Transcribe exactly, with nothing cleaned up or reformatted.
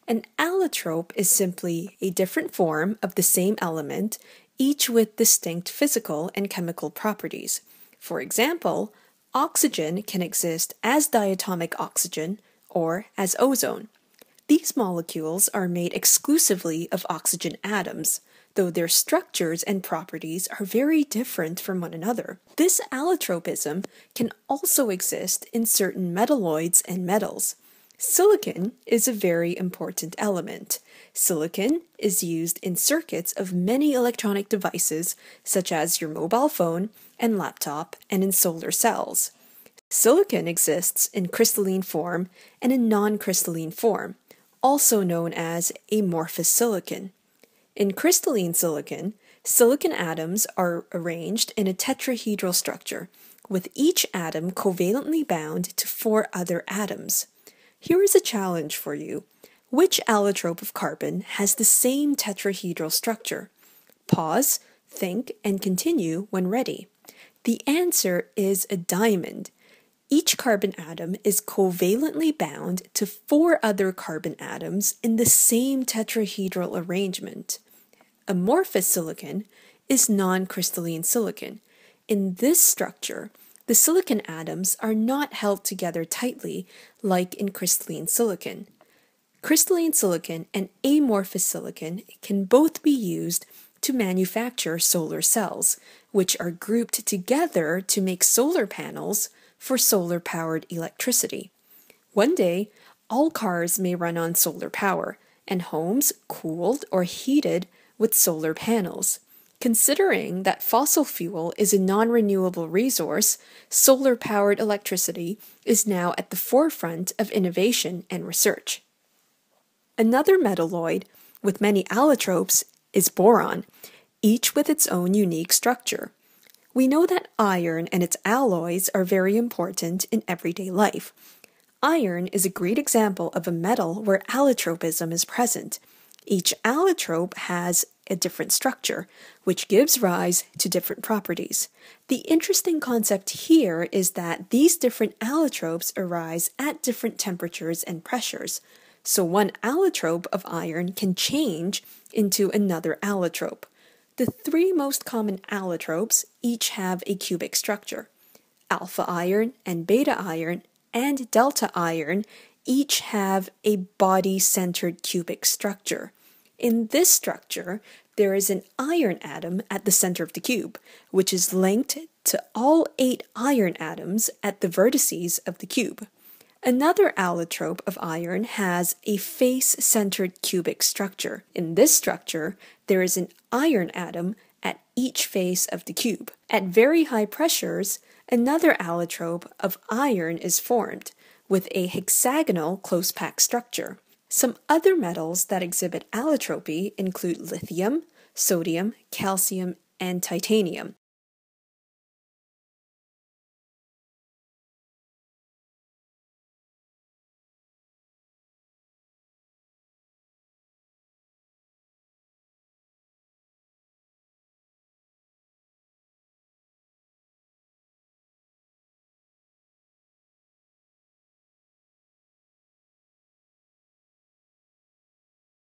An allotrope is simply a different form of the same element, each with distinct physical and chemical properties. For example, oxygen can exist as diatomic oxygen or as ozone. These molecules are made exclusively of oxygen atoms, though their structures and properties are very different from one another. This allotropism can also exist in certain metalloids and metals. Silicon is a very important element. Silicon is used in circuits of many electronic devices, such as your mobile phone and laptop, and in solar cells. Silicon exists in crystalline form and in non-crystalline form, also known as amorphous silicon. In crystalline silicon, silicon atoms are arranged in a tetrahedral structure, with each atom covalently bound to four other atoms. Here is a challenge for you. Which allotrope of carbon has the same tetrahedral structure? Pause, think, and continue when ready. The answer is a diamond. Each carbon atom is covalently bound to four other carbon atoms in the same tetrahedral arrangement. Amorphous silicon is non-crystalline silicon. In this structure, the silicon atoms are not held together tightly like in crystalline silicon. Crystalline silicon and amorphous silicon can both be used to manufacture solar cells, which are grouped together to make solar panels for solar-powered electricity. One day, all cars may run on solar power, and homes cooled or heated with solar panels. Considering that fossil fuel is a non-renewable resource, solar-powered electricity is now at the forefront of innovation and research. Another metalloid with many allotropes is boron, each with its own unique structure. We know that iron and its alloys are very important in everyday life. Iron is a great example of a metal where allotropism is present. Each allotrope has a different structure, which gives rise to different properties. The interesting concept here is that these different allotropes arise at different temperatures and pressures. So one allotrope of iron can change into another allotrope. The three most common allotropes each have a cubic structure. Alpha iron and beta iron and delta iron each have a body-centered cubic structure. In this structure, there is an iron atom at the center of the cube, which is linked to all eight iron atoms at the vertices of the cube. Another allotrope of iron has a face-centered cubic structure. In this structure, there is an iron atom at each face of the cube. At very high pressures, another allotrope of iron is formed, with a hexagonal close-packed structure. Some other metals that exhibit allotropy include lithium, sodium, calcium, and titanium.